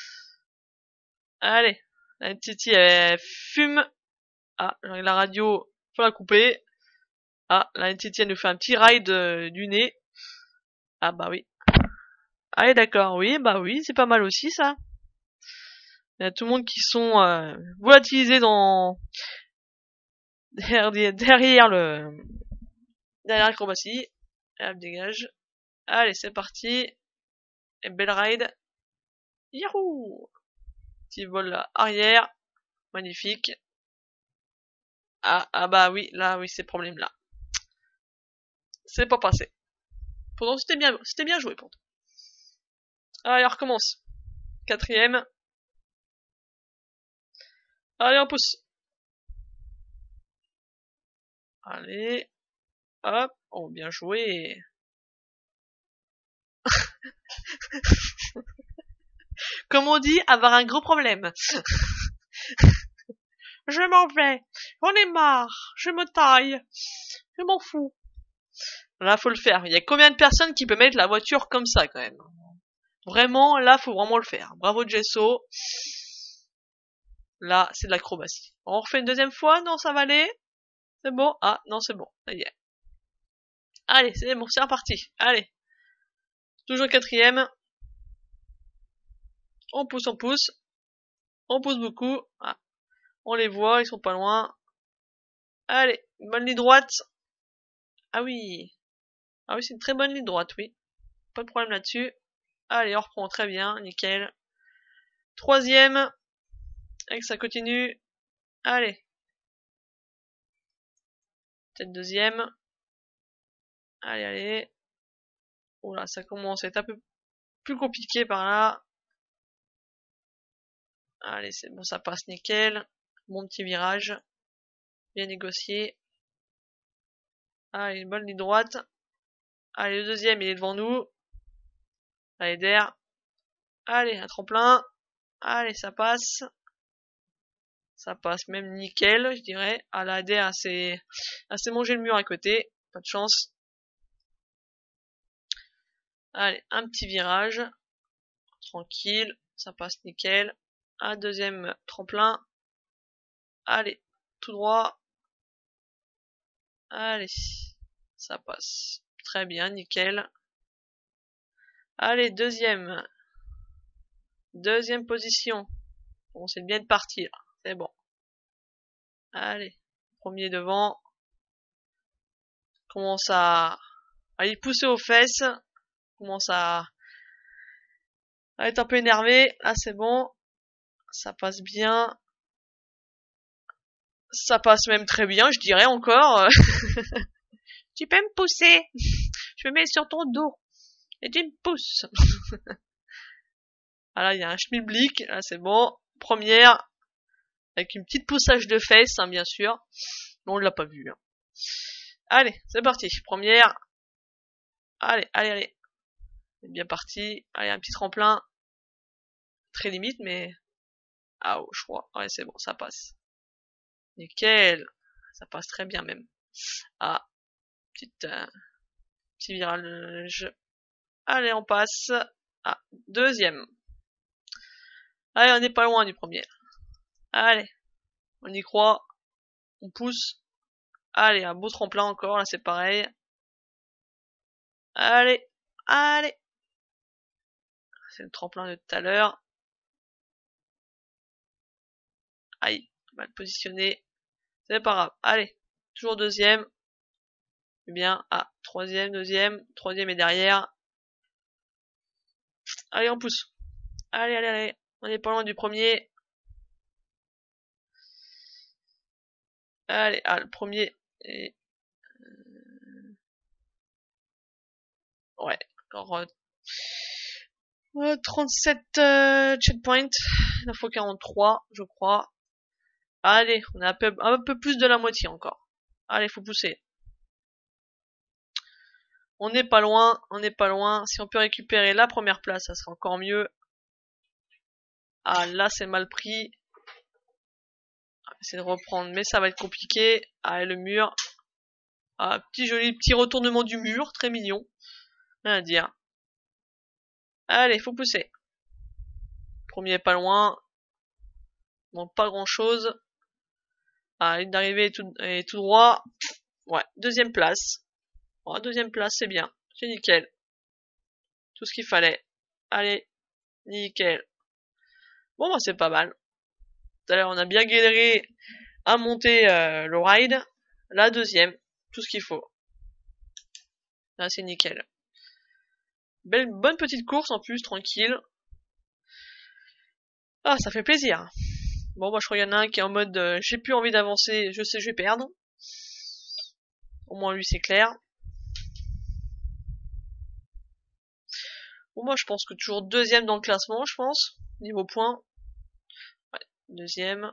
Allez, la N T T elle fume. Ah, la radio, faut la couper. Ah, la Entity elle nous fait un petit ride euh, du nez. Ah bah oui. Allez d'accord, oui, bah oui, c'est pas mal aussi ça. Il y a tout le monde qui sont euh, volatilisés dans derrière, derrière le derrière l'acrobatie. Elle dégage. Allez, c'est parti. Et belle ride. Yahoo! Petit vol arrière. Magnifique. Ah, ah bah oui, là oui, c'est problème là. C'est pas passé. Pourtant c'était bien, c'était bien joué pourtant. Allez, on recommence. Quatrième. Allez, on pousse. Allez. Hop. Oh, bien joué. Comme on dit, avoir un gros problème. Je m'en vais. J'en ai marre. Je me taille. Je m'en fous. Là, faut le faire. Il y a combien de personnes qui peuvent mettre la voiture comme ça, quand même? Vraiment, là, faut vraiment le faire. Bravo, Gesso. Là, c'est de l'acrobatie. On refait une deuxième fois? Non, ça va aller? C'est bon? Ah, non, c'est bon. Ça y est. Allez, c'est bon, c'est reparti. Allez. Toujours quatrième. On pousse, on pousse. On pousse beaucoup. Ah. On les voit, ils sont pas loin. Allez, une bonne ligne droite. Ah oui. Ah oui, c'est une très bonne ligne droite, oui. Pas de problème là-dessus. Allez, on reprend très bien, nickel. Troisième. Et que ça continue. Allez. Peut-être deuxième. Allez, allez. Oula, ça commence à être un peu plus compliqué par là. Allez, c'est bon, ça passe nickel. Bon petit virage. Bien négocié. Allez, une bonne ligne droite. Allez, le deuxième, il est devant nous. Allez, d'air. Allez, un tremplin. Allez, ça passe. Ça passe même nickel, je dirais. Ah, la d'air, a s'est mangé le mur à côté. Pas de chance. Allez, un petit virage. Tranquille. Ça passe nickel. Un deuxième tremplin. Allez, tout droit. Allez, ça passe. Très bien, nickel. Allez, deuxième. Deuxième position. Bon, c'est bien de partir. C'est bon. Allez, premier devant. Commence à, à y pousser aux fesses. Commence à, à être un peu énervé. Là, c'est bon. Ça passe bien. Ça passe même très bien, je dirais encore. Tu peux me pousser. Je me mets sur ton dos. Et tu me pousses. Ah là, il y a un schmilblick. Là, c'est bon. Première. Avec une petite poussage de fesses, hein, bien sûr. Mais on l'a pas vu. Hein. Allez, c'est parti. Première. Allez, allez, allez. C'est bien parti. Allez, un petit tremplin. Très limite, mais... Ah, oh, je crois. Ouais, c'est bon, ça passe. Nickel. Ça passe très bien, même. Ah. Petite... Euh, petit virage. Allez, on passe. Ah, deuxième. Allez, on n'est pas loin du premier. Allez. On y croit. On pousse. Allez, un beau tremplin encore, là c'est pareil. Allez, allez. C'est le tremplin de tout à l'heure. Aïe, mal positionné. C'est pas grave. Allez, toujours deuxième. Eh bien, ah, troisième, deuxième, troisième est derrière. Allez, on pousse. Allez, allez, allez. On est pas loin du premier. Allez, ah, le premier est... Ouais, encore... Euh, trente-sept euh, checkpoints. Il en faut quarante-trois, je crois. Allez, on a un peu, un peu plus de la moitié encore. Allez, faut pousser. On n'est pas loin, on n'est pas loin. Si on peut récupérer la première place, ça sera encore mieux. Ah, là, c'est mal pris. On va essayer de reprendre, mais ça va être compliqué. Ah, et le mur. Ah, petit joli petit retournement du mur, très mignon. Rien à dire. Allez, faut pousser. Premier est pas loin. Bon, pas grand chose. Ah, ligne d'arrivée est tout, est tout droit. Ouais, deuxième place. Ouais, deuxième place, c'est bien. C'est nickel. Tout ce qu'il fallait. Allez, nickel. Bon, bah, c'est pas mal. Tout à l'heure, on a bien galéré à monter euh, le ride. La deuxième, tout ce qu'il faut. Là, c'est nickel. Belle, bonne petite course en plus, tranquille. Ah, ça fait plaisir. Bon, moi, je crois qu'il y en a un qui est en mode euh, j'ai plus envie d'avancer, je sais, je vais perdre. Au moins, lui, c'est clair. Bon, moi, je pense que toujours deuxième dans le classement, je pense. Niveau points. Ouais, deuxième.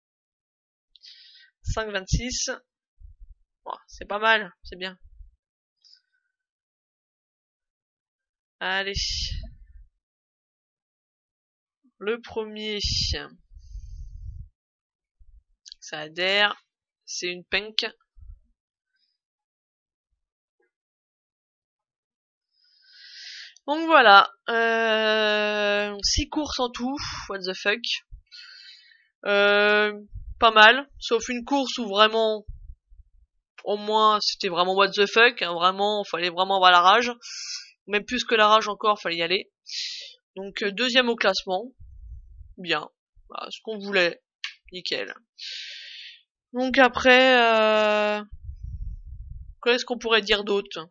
cinq vingt-six. Bon, c'est pas mal, c'est bien. Allez. Le premier. Ça adhère. C'est une pink. Donc voilà. Euh, six courses en tout. What the fuck. Euh, pas mal. Sauf une course où vraiment, au moins, c'était vraiment what the fuck. Hein, vraiment, fallait vraiment avoir la rage. Même plus que la rage encore, fallait y aller. Donc euh, deuxième au classement. Bien. Voilà, ce qu'on voulait. Nickel. Donc après, euh... qu'est-ce qu'on pourrait dire d'autre?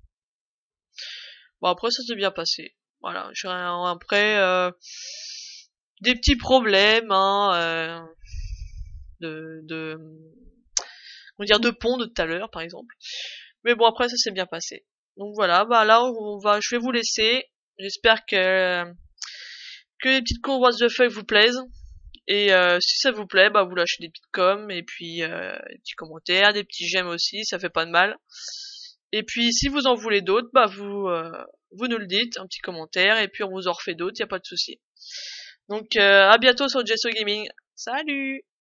Bon, après, ça s'est bien passé. Voilà. J'ai après euh... des petits problèmes, hein, euh... de, de, on va dire de pont de tout à l'heure, par exemple. Mais bon, après, ça s'est bien passé. Donc voilà. Bah là, on va, je vais vous laisser. J'espère que que les petites courses what the fuck vous plaisent. Et euh, si ça vous plaît, bah vous lâchez des petites coms et puis euh, des petits commentaires, des petits j'aime aussi, ça fait pas de mal. Et puis si vous en voulez d'autres, bah vous euh, vous nous le dites, un petit commentaire et puis on vous en refait d'autres, y a pas de souci. Donc euh, à bientôt sur Jesso Gaming. Salut!